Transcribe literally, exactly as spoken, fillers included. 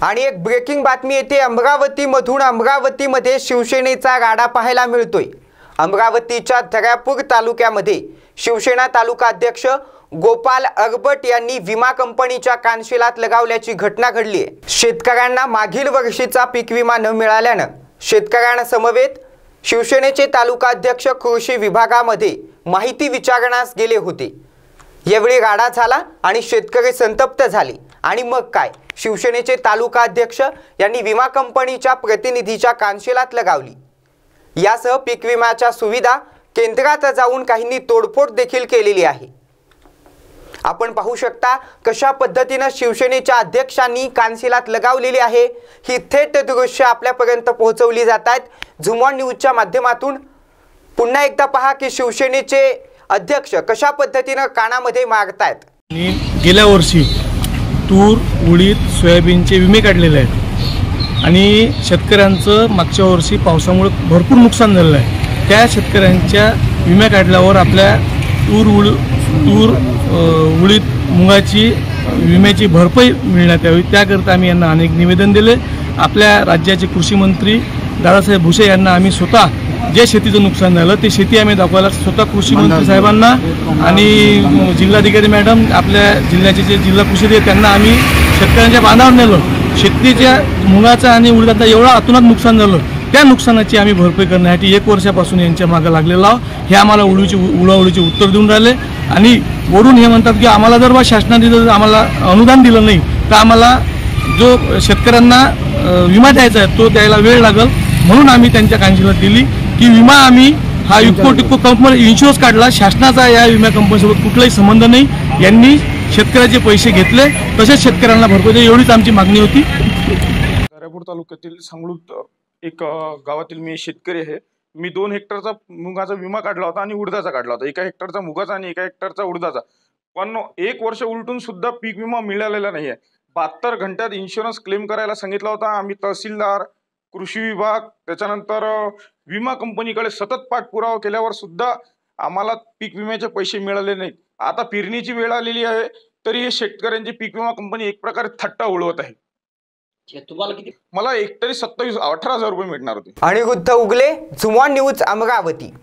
आणि एक ब्रेकिंग बातमी येते अमरावतीमधून। अमरावतीमध्ये शिवसेनेचा गाडा पाहायला मिळतोय। अमरावतीच्या दर्यापूर तालुक्यामध्ये शिवसेना तालुका अध्यक्ष गोपाल अरबट यांनी विमा कंपनीच्या कानशिलात लगावल्याची घटना घडली आहे। शेतकऱ्यांना मागील वर्षीचा पीक विमा न मिळाल्याने शेतकऱ्यांना समवेत शिवसेनेचे तालुका अध्यक्ष कृषी विभागामध्ये माहिती विचारण्यास गेले होते। यावेळी गाडा झाला आणि शेतकरी संतप्त झाले आणि मग काय, शिवसेनेचे तालुका अध्यक्ष यांनी विमा कंपनीच्या प्रतिनिधीच्या कानशिलात लगावली। यासह पीक विम्याच्या सुविधा केंद्रात जाऊन काहींनी तोडफोड देखील केलेली आहे। आपण पाहू शकता कशा पद्धतीने शिवसेनेच्या अध्यक्षांनी कानशिलात लगावलेली आहे। ही थेट दृश्य आपल्यापर्यंत पोहोचवली जात आहेत झुम वन न्यूजच्या माध्यमातून। पुन्हा एकदा पहा की शिवसेनेचे अध्यक्ष कशा पद्धतीने कानामध्ये मारतायत। गेल्या वर्षी तूर, उडीद, सोयाबीनचे विमे काढलेले आहेत आणि शेतकऱ्यांचं मागच्या वर्षी पावसामुळे भरपूर नुकसान झालेलं आहे। त्या शेतकऱ्यांच्या विमा काढल्यावर आपल्या तूर उड तूर उडीद मुगाची विम्याची भरपाई मिळण्यात यावी, त्याकरता आम्ही यांना अनेक निवेदन दिले। आपल्या राज्याचे कृषी मंत्री दादासाहेब भुसे यांना आम्ही स्वतः जे शेतीचं नुकसान झालं ते शेती आम्ही दाखवायला स्वतः कृषी मंत्री साहेबांना आणि जिल्हाधिकारी मॅडम आपल्या जिल्ह्याचे जे जिल्हा कृषी आहेत त्यांना आम्ही शेतकऱ्यांच्या बांधावर नेलं। शेतीच्या मुगाचं आणि उडीदाचं एवढं अतोनात नुकसान झालं, त्या नुकसानाची आम्ही भरपाई करण्यासाठी एक वर्षापासून यांच्या मागे लागलेलो आहोत। हे आम्हाला उडीची उडाउडीचे उत्तर देऊन राहिले आणि वरून हे म्हणतात की आम्हाला जर बा शासनाने जर आम्हाला अनुदान दिलं नाही तर आम्हाला जो शेतकऱ्यांना विमा द्यायचा आहे तो द्यायला वेळ लागेल, म्हणून आम्ही त्यांच्या कानशिलात दिली की विमा आम्ही हा इको टिको कंपनी इन्शुरन्स काढला, शासनाचा या विमा कंपनीसोबत कुठलाही संबंध नाही। यांनी शेतकऱ्याचे पैसे घेतले तसेच शेतकऱ्यांना भरपाई द्यावी एवढीच आमची मागणी होती। दर्यापूर तालुक्यातील सांगळूत एक गावातील मी शेतकरी आहे। मी दोन हेक्टरचा मुगाचा विमा काढला होता आणि उडदाचा काढला होता, एका हेक्टरचा मुगाचा आणि एका हेक्टरचा उडदाचा। पण एक वर्ष उलटून सुद्धा पीक विमा मिळालेला नाही आहे। बहात्तर घंट्यात इन्शुरन्स क्लेम करायला सांगितला होता। आम्ही तहसीलदार, कृषी विभाग, त्याच्यानंतर विमा कंपनीकडे सतत पाठपुरावा केल्यावर सुद्धा आम्हाला पीक विम्याचे पैसे मिळाले नाहीत। आता पेरणीची वेळ आलेली आहे तरी हे शेतकऱ्यांची पीक विमा कंपनी एक प्रकारे थट्टा उडवत आहे। तुम्हाला किती? मला एकतरी सत्तावीस अठरा हजार रुपये मिळणार होते। अनिरुद्ध उगले, झुम वन न्यूज, अमरावती।